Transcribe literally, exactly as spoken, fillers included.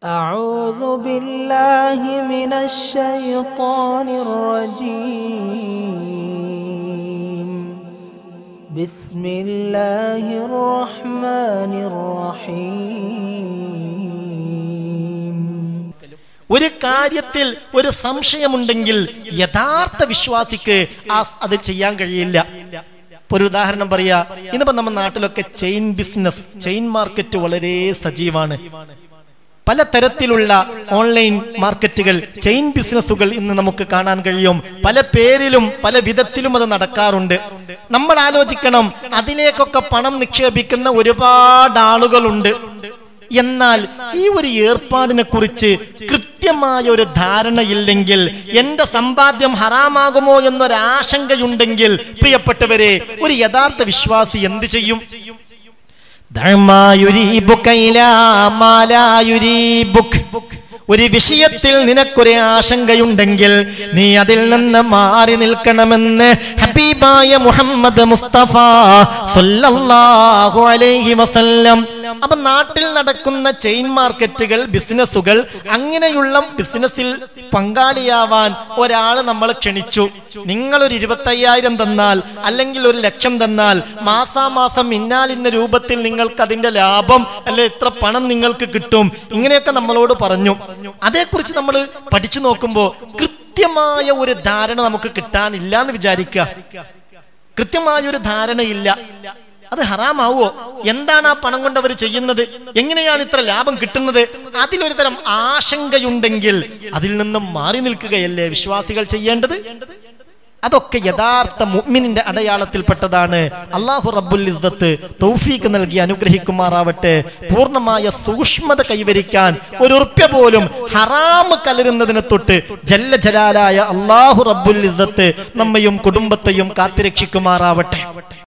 أعوذ بالله من الشيطان الرجيم بسم الله الرحمن الرحيم ഒരു കാര്യത്തിൽ ഒരു സംശയമുണ്ടെങ്കിൽ യഥാർത്ഥ വിശ്വാസിക്ക് അത് ചെയ്യാൻ കഴിയില്ല. ഒരു ഉദാഹരണം പറയാ, ഇന്നിപ്പോ നമ്മുടെ നാട്ടിലൊക്കെ ചെയിൻ ബിസിനസ്, ചെയിൻ മാർക്കറ്റ് വളരെ സജീവമാണ്. പല തരത്തിലുള്ള ഓൺലൈൻ മാർക്കറ്റുകൾ, ചെയിൻ ബിസിനസ്സുകൾ ഇന്ന് നമുക്ക് കാണാൻ കഴിയും. പല പേരിലും പല വിധത്തിലും അത് നടക്കാറുണ്ട്. നമ്മൾ ആലോചിക്കണം, അതിലേക്കൊക്കെ പണം നിക്ഷേപിക്കുന്ന ഒരുപാട് ആളുകളുണ്ട്. എന്നാൽ ഈ ഒരു ഏർപ്പാടിനെ കുറിച്ച് കൃത്യമായ ഒരു ധാരണയില്ലെങ്കിൽ, എന്റെ സമ്പാദ്യം ഹറാമാകുമോ എന്നൊരാശങ്കയുണ്ടെങ്കിൽ, പ്രിയപ്പെട്ടവരെ, ഒരു യഥാർത്ഥ വിശ്വാസി എന്ത് ചെയ്യും? ഒരു വിഷയത്തിൽ നിനക്കൊരു ആശങ്കയുണ്ടെങ്കിൽ നീ അതിൽ നിന്ന് മാറി നിൽക്കണമെന്ന് ഹബീബായ മുഹമ്മദ് മുസ്തഫ സല്ലല്ലാഹു അലൈഹി വസല്ലം. അപ്പൊ നാട്ടിൽ നടക്കുന്ന ചെയിൻ മാർക്കറ്റുകൾ, ബിസിനസ്സുകൾ, അങ്ങനെയുള്ള ബിസിനസ്സിൽ പങ്കാളിയാവാൻ ഒരാൾ നമ്മൾ ക്ഷണിച്ചു. നിങ്ങളൊരു ഇരുപത്തയ്യായിരം തന്നാൽ അല്ലെങ്കിൽ ഒരു ലക്ഷം തന്നാൽ മാസാമാസം ഇന്നാലിന്ന രൂപത്തിൽ നിങ്ങൾക്ക് അതിന്റെ ലാഭം അല്ലെ എത്ര പണം നിങ്ങൾക്ക് കിട്ടും, ഇങ്ങനെയൊക്കെ നമ്മളോട് പറഞ്ഞു. അതേക്കുറിച്ച് നമ്മൾ പഠിച്ചു നോക്കുമ്പോൾ കൃത്യമായ ഒരു ധാരണ നമുക്ക് കിട്ടാനില്ല എന്ന് വിചാരിക്കുക. കൃത്യമായ ഒരു ധാരണയില്ല. അത് ഹറാമാവോ? എന്താണ് ആ പണം കൊണ്ട് അവർ ചെയ്യുന്നത്? എങ്ങനെയാണ് ഇത്ര ലാഭം കിട്ടുന്നത്? അതിലൊരു തരം ആശങ്കയുണ്ടെങ്കിൽ അതിൽ നിന്നും മാറി നിൽക്കുകയല്ലേ വിശ്വാസികൾ ചെയ്യേണ്ടത്? അതൊക്കെ യഥാർത്ഥ മുഅ്മിനിന്റെ അടയാളത്തിൽപ്പെട്ടതാണ്. അല്ലാഹു റബ്ബുൽ ഇസ്സത്ത് തൗഫീഖ് നൽകി അനുഗ്രഹിക്കുമാറാവട്ടെ. പൂർണ്ണമായ സൂക്ഷ്മത കൈവരിക്കാൻ ഒരു ഉറുപ്യ പോലും ഹറാം കലരുന്നതിനെ തൊട്ട് ജല്ല ജലാലായ അല്ലാഹു റബ്ബുൽ ഇസ്സത്ത് നമ്മയും കുടുംബത്തെയും കാത്തുരക്ഷിക്കുമാറാവട്ടെ.